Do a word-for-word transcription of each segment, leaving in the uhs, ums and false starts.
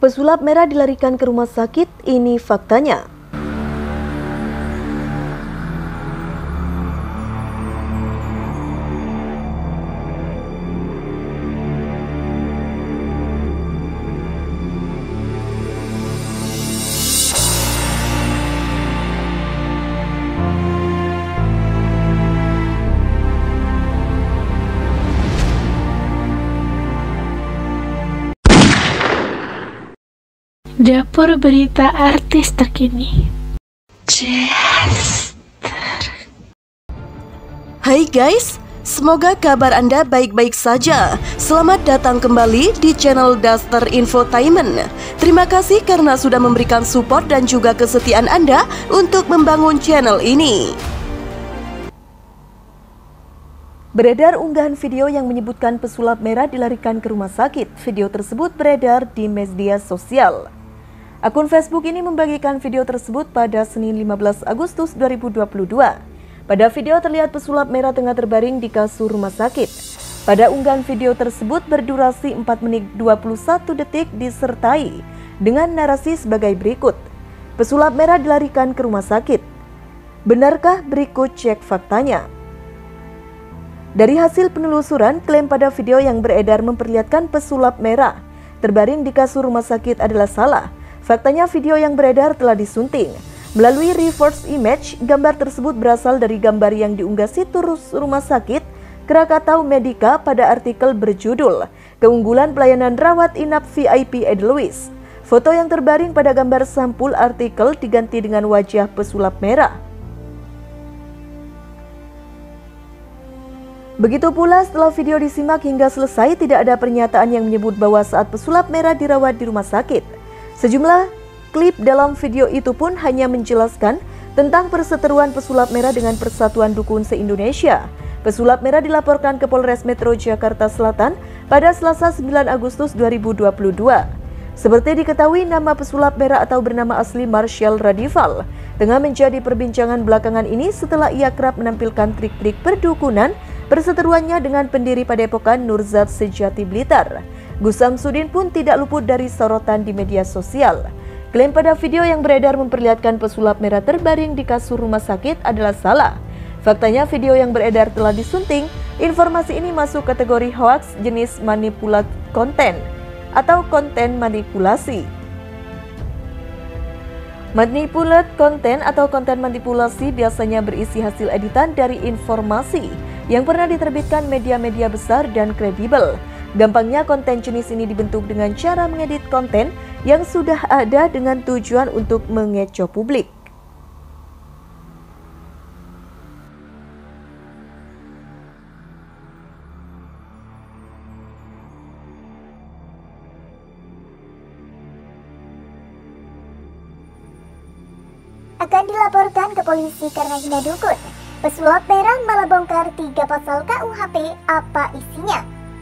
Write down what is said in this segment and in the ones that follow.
Pesulap merah dilarikan ke rumah sakit, ini faktanya. Dapur berita artis terkini. Chester. Hai guys, semoga kabar Anda baik-baik saja. Selamat datang kembali di channel Duster Infotainment. Terima kasih karena sudah memberikan support dan juga kesetiaan Anda untuk membangun channel ini. Beredar unggahan video yang menyebutkan pesulap merah dilarikan ke rumah sakit. Video tersebut beredar di media sosial. Akun Facebook ini membagikan video tersebut pada Senin lima belas Agustus dua ribu dua puluh dua. Pada video terlihat pesulap merah tengah terbaring di kasur rumah sakit. Pada unggahan video tersebut berdurasi empat menit dua puluh satu detik disertai dengan narasi sebagai berikut. Pesulap merah dilarikan ke rumah sakit. Benarkah? Berikut cek faktanya. Dari hasil penelusuran, klaim pada video yang beredar memperlihatkan pesulap merah terbaring di kasur rumah sakit adalah salah. Faktanya video yang beredar telah disunting. Melalui reverse image, gambar tersebut berasal dari gambar yang diunggah situs rumah sakit Krakatau Medica pada artikel berjudul Keunggulan Pelayanan Rawat Inap V I P Edelweiss. Foto yang terbaring pada gambar sampul artikel diganti dengan wajah pesulap merah. Begitu pula setelah video disimak hingga selesai, tidak ada pernyataan yang menyebut bahwa saat pesulap merah dirawat di rumah sakit. Sejumlah klip dalam video itu pun hanya menjelaskan tentang perseteruan pesulap merah dengan Persatuan Dukun se-Indonesia. Pesulap merah dilaporkan ke Polres Metro Jakarta Selatan pada Selasa sembilan Agustus dua ribu dua puluh dua. Seperti diketahui, nama pesulap merah atau bernama asli Marshall Radival tengah menjadi perbincangan belakangan ini setelah ia kerap menampilkan trik-trik perdukunan perseteruannya dengan pendiri Padepokan Nurzat Sejati Blitar. Gus Samsudin pun tidak luput dari sorotan di media sosial. Klaim pada video yang beredar memperlihatkan pesulap merah terbaring di kasur rumah sakit adalah salah. Faktanya video yang beredar telah disunting. Informasi ini masuk kategori hoax jenis manipulasi konten atau konten manipulasi. Manipulate konten atau konten manipulasi biasanya berisi hasil editan dari informasi yang pernah diterbitkan media-media besar dan kredibel. Gampangnya, konten jenis ini dibentuk dengan cara mengedit konten yang sudah ada dengan tujuan untuk mengecoh publik. Akan dilaporkan ke polisi karena hina dukun. Pesulap merah malah bongkar tiga pasal K U H P, apa isinya?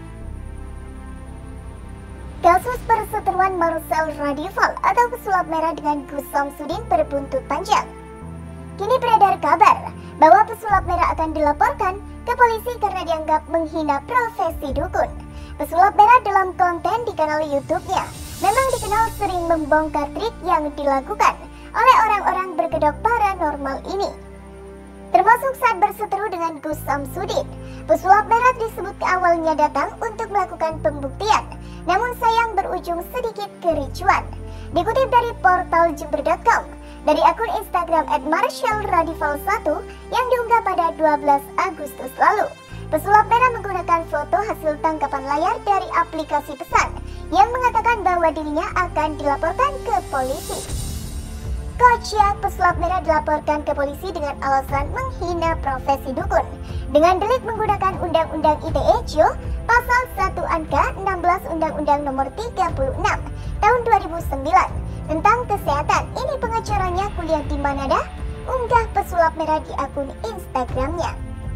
Kasus perseteruan Marshall Radival atau pesulap merah dengan Gus Samsudin berbuntut panjang. Kini beredar kabar bahwa pesulap merah akan dilaporkan ke polisi karena dianggap menghina profesi dukun. Pesulap merah dalam konten di kanal YouTube-nya memang dikenal sering membongkar trik yang dilakukan oleh orang-orang berkedok paranormal ini. Termasuk saat berseteru dengan Gus Samsudin, pesulap merah disebut awalnya datang untuk melakukan pembuktian, namun sayang berujung sedikit kericuan. Dikutip dari portal jember dot com, dari akun Instagram et marshall radival satu yang diunggah pada dua belas Agustus lalu, pesulap merah menggunakan foto hasil tangkapan layar dari aplikasi pesan yang mengatakan bahwa dirinya akan dilaporkan ke polisi. Kocak, pesulap merah dilaporkan ke polisi dengan alasan menghina profesi dukun dengan delik menggunakan Undang-Undang I T E Jo pasal satu angka enam belas Undang-Undang nomor tiga puluh enam tahun dua ribu sembilan tentang kesehatan. Ini pengacaranya kuliah di mana dah? Unggah pesulap merah di akun Instagramnya.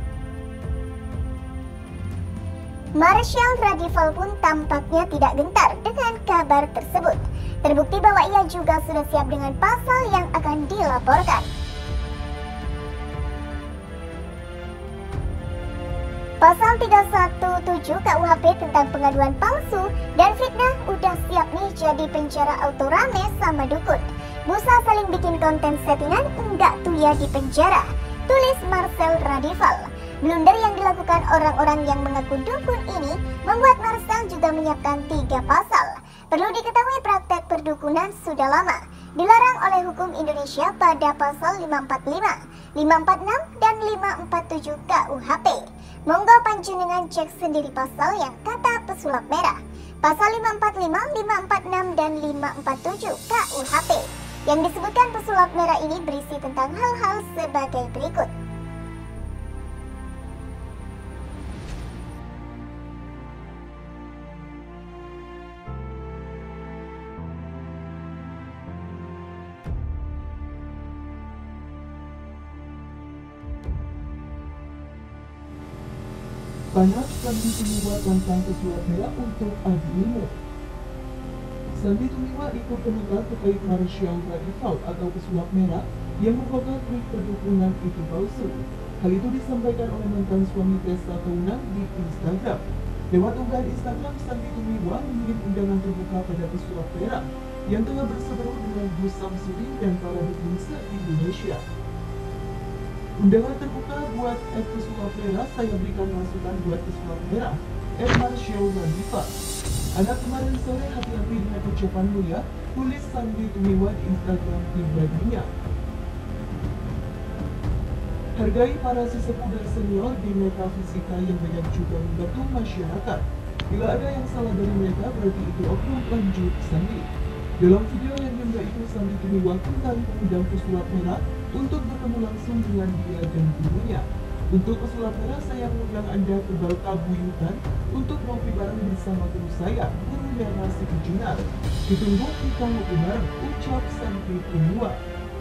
Marshall Radival pun tampaknya tidak gentar dengan kabar tersebut. Terbukti bahwa ia juga sudah siap dengan pasal yang akan dilaporkan. Pasal tiga satu tujuh K U H P tentang pengaduan palsu dan fitnah udah siap nih jadi penjara auto rame sama dukun. Busa saling bikin konten settingan, enggak tuh ya di penjara. Tulis Marcel Radival. Blunder yang dilakukan orang-orang yang mengaku dukun ini membuat Marcel juga menyiapkan tiga pasal. Perlu diketahui praktek perdukunan sudah lama dilarang oleh hukum Indonesia pada pasal lima empat lima, lima empat enam, dan lima empat tujuh K U H P. Monggo panjenengan cek sendiri pasal yang kata pesulap merah. Pasal lima empat lima, lima empat enam, dan lima empat tujuh K U H P. Yang disebutkan pesulap merah ini berisi tentang hal-hal sebagai berikut. Panas Sandi Tumiwa tentang pesulap merah untuk adu ilmu. Sandi Tumiwa ikut terlibat terkait Martial Radival atau pesulap merah yang merupakan trik perdukunan itu palsu. Hal itu disampaikan oleh mantan suami Tessa Taunang di Instagram. Lewat unggahan Instagram, Sandi Tumiwa mengirim undangan terbuka pada pesulap merah yang tengah berseteru dengan Gus Samsudin dan para dukun se-Indonesia. Undangan terbuka buat Ed Pesulap Merah, saya berikan masukan buat Pesulap Merah, Ed Martial Radival. Anak kemarin sore hati-hati dengan ucapan mulia, tulis Sandi Tumiwa di Instagram pribadinya. Hargai para sesepuh dan senior di metafisika yang banyak juga membantu masyarakat. Bila ada yang salah dari mereka, berarti itu oknum, lanjut Sandi. Dalam video yang diunggah itu, Sandi Tumiwa kembali mengundang Pesulap Merah untuk bertemu langsung dengan dia dan gurunya. Untuk Pesulap Merah, saya mengundang Anda ke Balkabuyutan untuk ngopi bareng bersama guru saya, Guru Merah Sikijunar. Ditunggu kita ngopi bareng, ucap Sandi Tumiwa.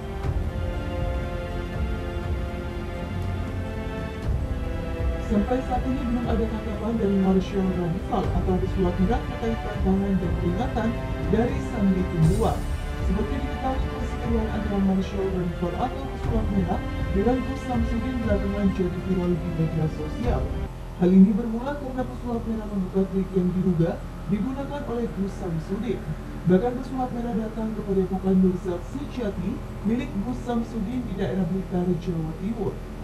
Sampai saat ini belum ada tanggapan dari Martial Radival atau Pesulap Merah terkait tantangan dan peringatan dari Sandi Tumiwa. Seperti diketahui, perseteruan antara Martial Radival atau Pesulap Merah dengan Gus Samsudin belakangan jadi viral di media sosial. Hal ini bermula karena Pesulap Merah membuka trik yang diduga digunakan oleh Gus Samsudin. Bahkan Pesulap Merah datang ke Padepokan Mirzat Sejati milik Gus Samsudin di daerah Blitar, Jawa Timur.